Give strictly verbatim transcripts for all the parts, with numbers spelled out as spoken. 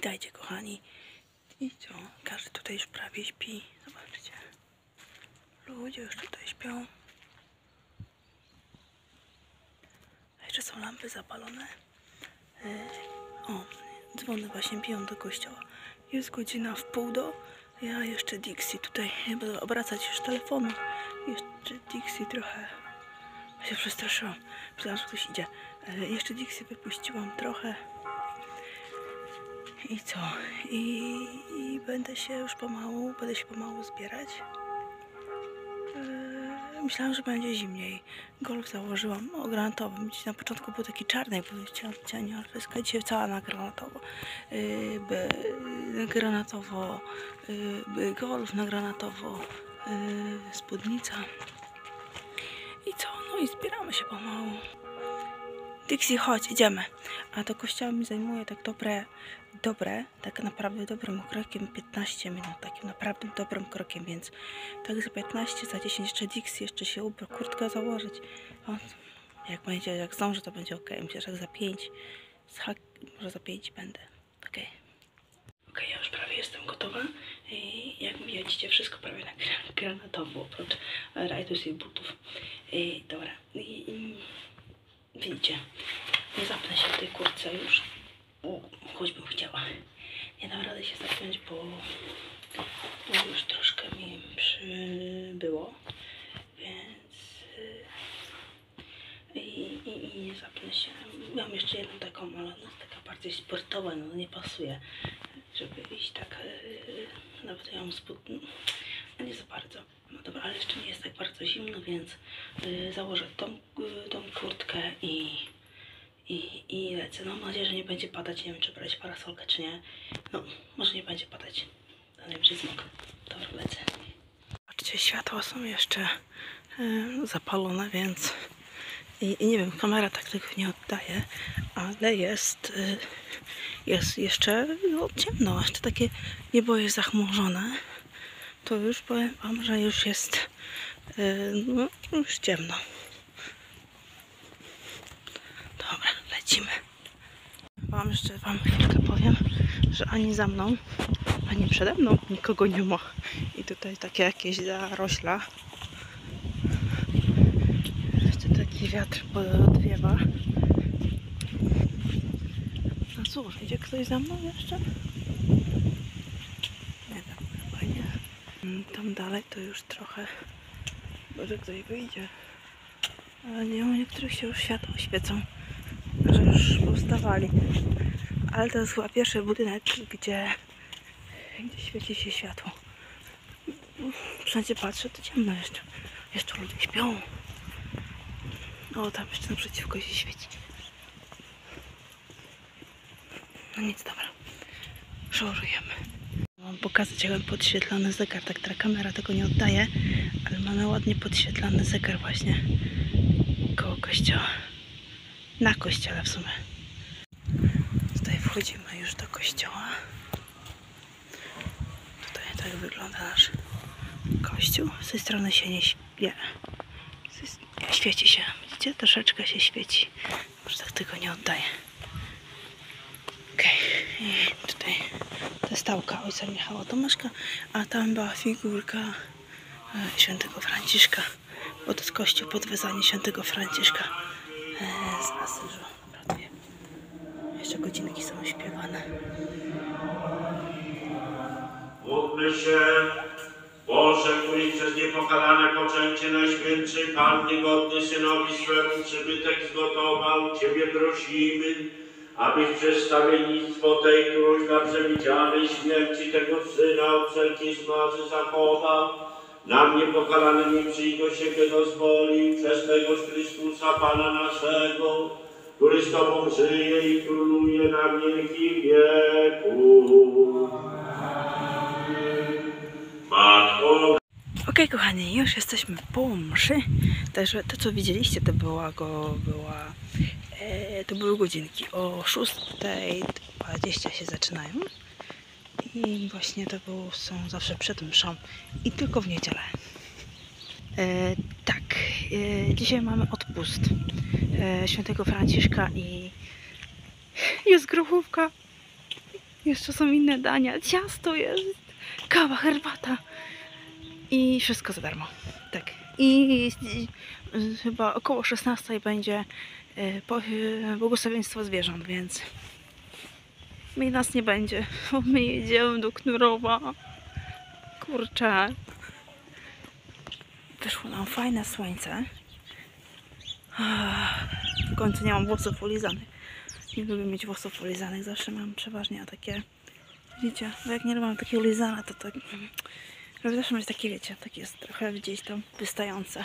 Witajcie, kochani. I co? Każdy tutaj już prawie śpi. Zobaczcie. Ludzie już tutaj śpią. A jeszcze są lampy zapalone. O, dzwony właśnie biją do kościoła. Jest godzina w pół do. Ja jeszcze Dixie tutaj nie będę obracać już telefonu. Jeszcze Dixie trochę się przestraszyłam. Myślałam, że ktoś idzie. Jeszcze Dixie wypuściłam trochę. I co? I, I będę się już pomału, będę się pomału zbierać. Yy, myślałam, że będzie zimniej. Golf założyłam o granatowym. Na początku był taki czarny, bo chciałam cienie alfeska. Dzisiaj cała na granatowo. Yy, by, granatowo. Yy, by golf na granatowo. Yy, spódnica. I co? No i zbieramy się pomału. Dixie, chodź, idziemy. A do kościoła mi zajmuje tak dobre, dobre, tak naprawdę dobrym krokiem piętnaście minut, takim naprawdę dobrym krokiem, więc tak za piętnaście, za dziesięć jeszcze Dixie, jeszcze się ubrać, kurtkę założyć. O, jak będzie, jak zdążę, to będzie ok. Myślę, że jak za pięć, może za pięć będę. Ok. Ok, ja już prawie jestem gotowa. I jak widzicie, wszystko prawie na granatowo, oprócz rajdów i butów. I, dobra. I, i, widzicie, nie zapnę się w tej kurtce już, o, choćbym chciała. Nie dam rady się zapiąć, bo, bo już troszkę mi przybyło, więc i, i, i nie zapnę się. Mam jeszcze jedną taką, ale ona jest taka bardziej sportowa, no nie pasuje, żeby iść tak, nawet ja mam spód, no nie za bardzo. No dobra, ale jeszcze nie jest tak bardzo zimno, więc y, założę tą, y, tą kurtkę i, i, i lecę. No, mam nadzieję, że nie będzie padać. Nie wiem, czy brać parasolkę, czy nie. No, może nie będzie padać. To najwyżej zmok. Dobra, lecę. Patrzcie, światła są jeszcze y, zapalone, więc i, i nie wiem, kamera tak tego nie oddaje, ale jest, y, jest jeszcze no, ciemno. Jeszcze takie niebo jest zachmurzone. To już powiem wam, że już jest yy, no, już ciemno. Dobra, lecimy. Wam jeszcze wam chwilkę powiem, że ani za mną, ani przede mną nikogo nie ma. I tutaj takie jakieś zarośla. Jeszcze taki wiatr podwiewa. No cóż, idzie ktoś za mną jeszcze? Nie wiem, chyba nie. Tam dalej to już trochę, może ktoś wyjdzie, ale nie, u niektórych się już światło świecą, że już powstawali, ale to jest chyba pierwszy budynek, gdzie, gdzie świeci się światło. Wszędzie patrzę, to ciemno jeszcze, jeszcze ludzie śpią. O, tam jeszcze naprzeciwko się świeci. No nic, dobra, szorujemy. Mam pokazać, jak mam podświetlony zegar, tak ta kamera tego nie oddaje, ale mamy ładnie podświetlony zegar właśnie koło kościoła, na kościele w sumie. Tutaj wchodzimy już do kościoła. Tutaj tak wygląda nasz kościół. Z tej strony się nie śpiewa. Świeci się, widzicie? Troszeczkę się świeci, może tak tego nie oddaje. Okej, okay. I tutaj to stałka ojca Michała Tomaszka, a tam była figurka e, świętego Franciszka, bo to jest kościół podwezanie świętego Franciszka e, z Asyżu. Dobra, jeszcze godzinki są śpiewane. Módlmy się, Boże, któryś przez niepokalane poczęcie Najświętszej Panny godny Synowi swemu przybytek zgotował, Ciebie prosimy, abyś przedstawiennictwo tej, którąś na przewidzianej śmierci tego Syna od wszelkiej zmazy zachował, nam niepokalanymi przyjść do siebie dozwolił przez tegoż Chrystusa Pana naszego, który z Tobą żyje i króluje na wieki wieków. Matko. Okej, kochani, już jesteśmy po mszy. Także to, co widzieliście, to była go, była, e, to były godzinki. O szóstej dwadzieścia się zaczynają. I właśnie to było, są zawsze przed mszą. I tylko w niedzielę. E, tak, e, dzisiaj mamy odpust e, świętego Franciszka i jest grochówka. Jeszcze są inne dania. Ciasto jest, kawa, herbata i wszystko za darmo. Tak. I, i chyba około szesnastej będzie y, po, y, błogosławieństwo zwierząt, więc my nas nie będzie. Bo my jedziemy do Knurowa. Kurczę. Wyszło nam fajne słońce. W końcu nie mam włosów ulizanych. Nie lubię mieć włosów ulizanych. Zawsze mam przeważnie takie, wiecie, bo jak nie mam takie ulizane, to tak... Żeby zawsze mieć takie, wiecie, takie jest trochę gdzieś tam wystające.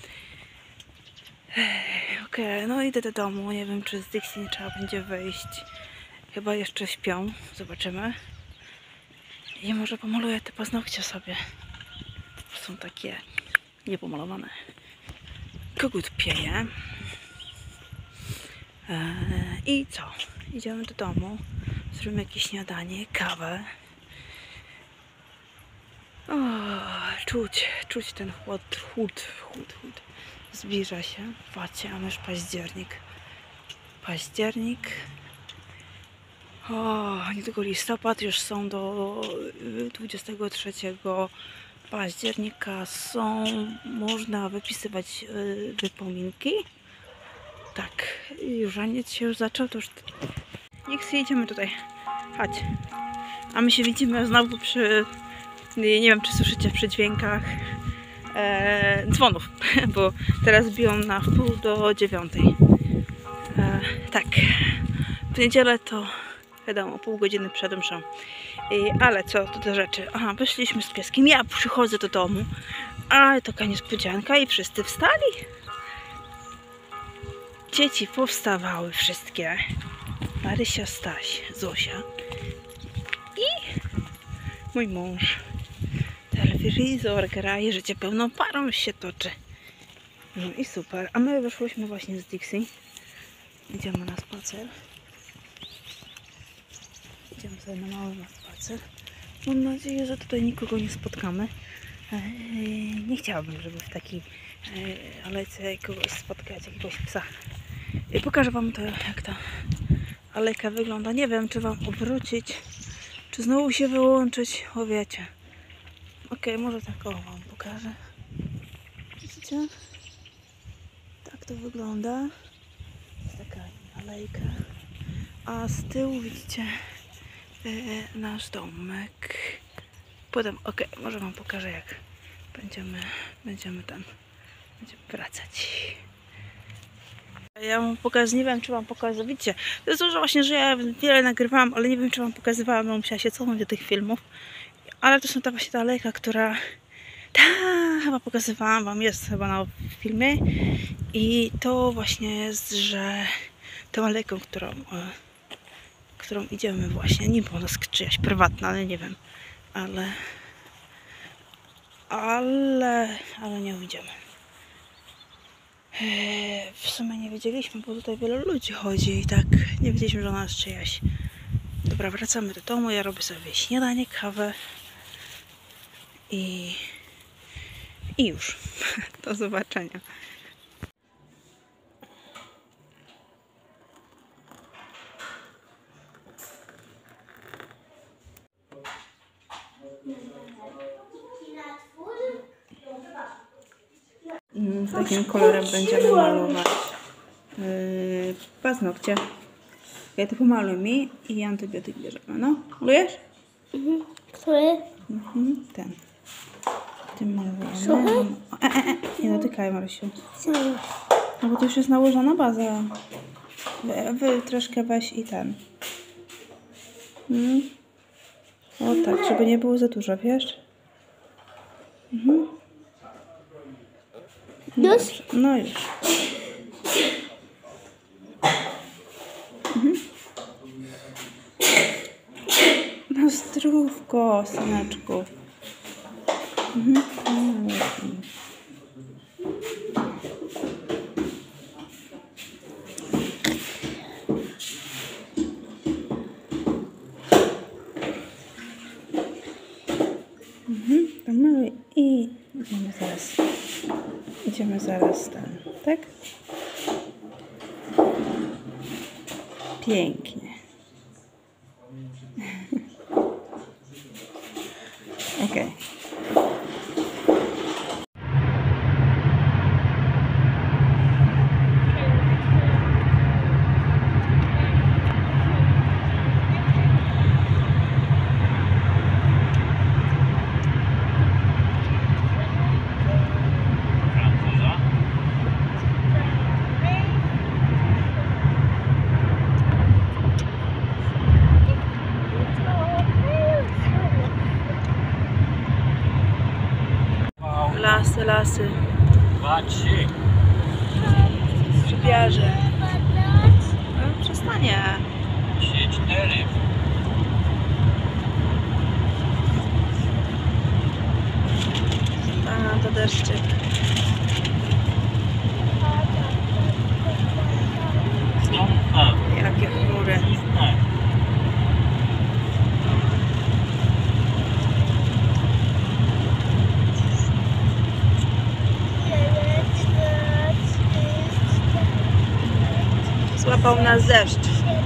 Okej, okay, no idę do domu. Nie wiem, czy z Dixie nie trzeba będzie wyjść. Chyba jeszcze śpią. Zobaczymy. I może pomaluję te paznokcie sobie. Są takie niepomalowane. Kogut pieje. Eee, I co? Idziemy do domu. Zrobimy jakieś śniadanie, kawę. O, czuć, czuć ten chłód, chłód, chłód, chłód. Zbliża się. Patrzcie, a już październik. Październik. O, niedługo listopad, już są do dwudziestego trzeciego października. Są, można wypisywać y, wypominki. Tak, już nic się już zaczął, to już... Niech sobie idziemy tutaj. Chodź. A my się widzimy znowu przy... Nie wiem, czy słyszycie przy dźwiękach e, dzwonów, bo teraz biją na wpół do dziewiątej. E, tak, w niedzielę to wiadomo, pół godziny przed mszą. I, ale co tu do rzeczy? Aha, wyszliśmy z pieskiem, ja przychodzę do domu, ale taka niespodzianka i wszyscy wstali. Dzieci powstawały wszystkie. Marysia, Staś, Zosia i mój mąż. Telewizor gra i życie pełną parą się toczy. No i super. A my wyszłyśmy właśnie z Dixie. Idziemy na spacer. Idziemy sobie na mały na spacer. Mam nadzieję, że tutaj nikogo nie spotkamy. Eee, nie chciałabym, żeby w takiej eee, alejce kogoś spotkać, jakiegoś psa. I pokażę wam to, jak ta alejka wygląda. Nie wiem, czy wam obrócić, czy znowu się wyłączyć. O, wiecie. Ok, może tak o wam pokażę. Widzicie? Tak to wygląda. Taka alejka. A z tyłu widzicie e, nasz domek. Potem, ok, może wam pokażę, jak będziemy, będziemy tam będziemy wracać. Ja wam pokażę, nie wiem, czy wam pokażę, widzicie, to jest to, że właśnie, że ja wiele nagrywałam, ale nie wiem, czy wam pokazywałam, bo musiała się cofnąć do tych filmów. Ale to są ta właśnie ta alejka, która ta chyba pokazywałam wam, jest chyba na filmie. I to właśnie jest, że tą alejką, którą, którą idziemy właśnie, nie było nas czyjaś prywatna, ale nie wiem, ale ale, ale nie idziemy. W sumie nie wiedzieliśmy, bo tutaj wiele ludzi chodzi i tak nie wiedzieliśmy, że ona jest czyjaś. Dobra, wracamy do domu, ja robię sobie śniadanie, kawę i, i już. Do zobaczenia. Z takim kolorem będziemy malować yy, paznokcie. Ja to pomaluj mi i antybiotyk bierzemy. No, malujesz? Mhm. Który? Mhm, ten. Tym malujemy. O, e, e, e. Nie dotykaj, Marysiu. No bo to już jest nałożona baza. Wy, wy troszkę weź i ten. Mhm. O tak, żeby nie było za dużo, wiesz? Mhm. Już? No już. Mhm. No zdrówko, syneczku. Mhm. Mhm. Mhm. I idziemy zaraz. Idziemy zaraz tam, tak? Pięknie. Okej. Lasy, lasy. Dwa, trzy. Grzybiarze. No, przestanie. Trzy, cztery. A, to deszczyk. Słonka. Jakie chmury. Tak. Złapał nas deszcz.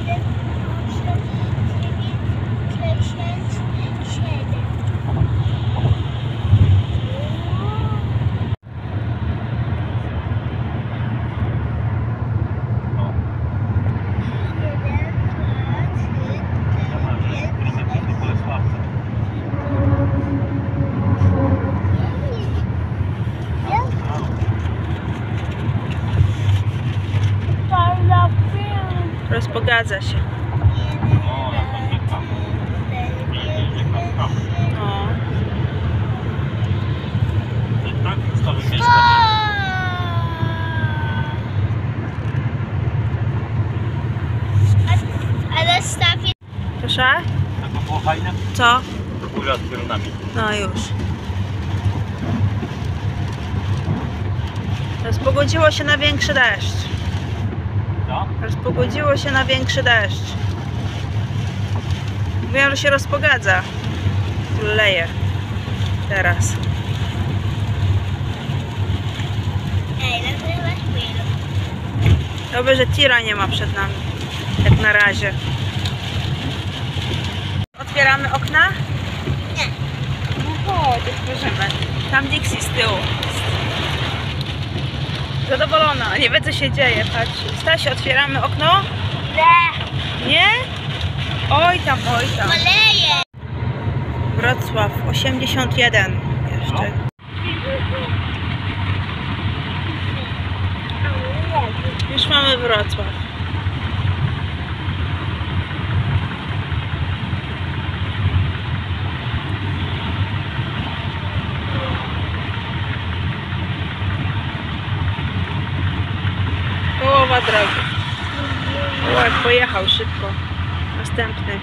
Rozpogadza się. O, jaka rzeka. Rzeka Skał. No. Tak, stąd mieszkać. Ale stawię. Proszę? Tak to było fajne? Co? Góra z piorunami. No już. Rozpogodziło się na większy deszcz. Co? Rozpogodziło się na większy deszcz. Mówiłam, że się rozpogadza. Tu leje. Teraz. Ej, nagrywasz film. Dobrze, że tira nie ma przed nami. Jak na razie. Otwieramy okna? Nie. No chodź, otworzymy. Tam Dixie z tyłu. Zadowolona, nie wie co się dzieje, patrz. Stasiu, otwieramy okno? Nie. Nie? Oj tam, oj tam. Oleje. Wrocław osiemdziesiąt jeden jeszcze. Już mamy Wrocław. Połowa drogi. O, jak pojechał szybko. Następny.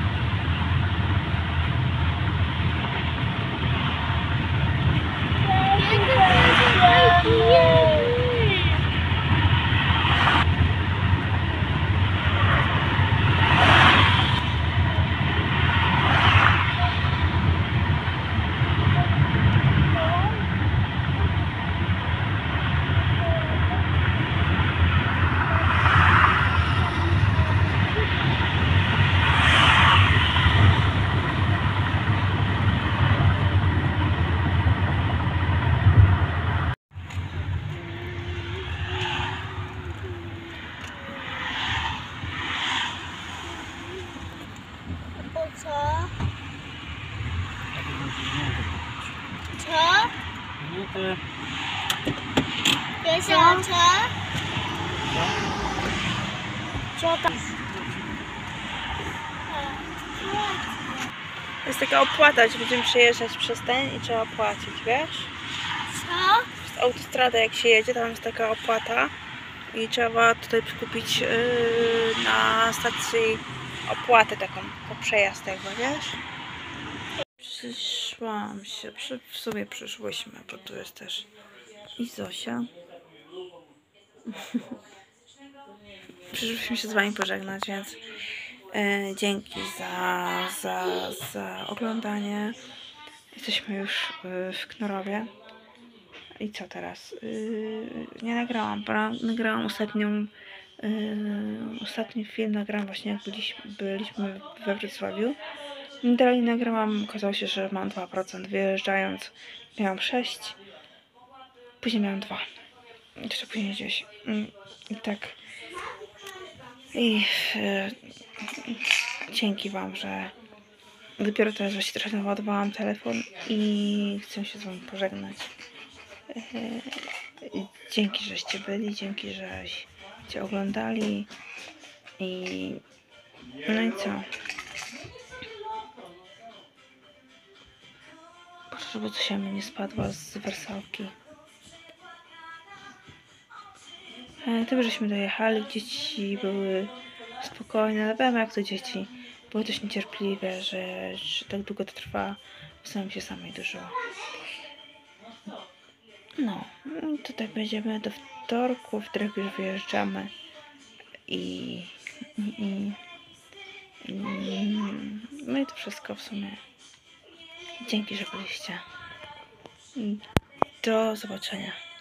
O co? Co? Nie, to... Wiesz o co? Co tam? To jest taka opłata, że będziemy przejeżdżać przez ten i trzeba płacić, wiesz? Co? Przez autostradę jak się jedzie, tam jest taka opłata i trzeba tutaj kupić yy, na stacji opłatę taką, po przejazd jakby, wiesz? Przyszłam się, przy, w sumie przyszłyśmy, bo tu jest też i Zosia. Przyszłyśmy się z wami pożegnać, więc e, dzięki za, za, za oglądanie. Jesteśmy już e, w Knorowie. I co teraz? E, nie nagrałam, nagrałam ostatnią e, ostatni film nagrałam właśnie jak byliśmy, byliśmy we Wrocławiu. Dalej nagrałam, okazało się, że mam dwa procent. Wyjeżdżając miałam sześć, później miałam dwa. Jeszcze później gdzieś. Mm, I tak. I e, dzięki wam, że dopiero teraz właśnie trochę naładowałam telefon i chcę się z wami pożegnać. E, dzięki, żeście byli, dzięki, żeście oglądali i no i co? Proszę, żeby coś mi nie spadła z wersałki. E, tym, żeśmy dojechali, dzieci były spokojne, ale wiem jak to dzieci. Były dość niecierpliwe, że, że tak długo to trwa. Sam się samej dużo. No, tutaj będziemy do wtorku, w którym już wyjeżdżamy. I, i, i no i to wszystko w sumie. Dzięki, że byliście. Do zobaczenia.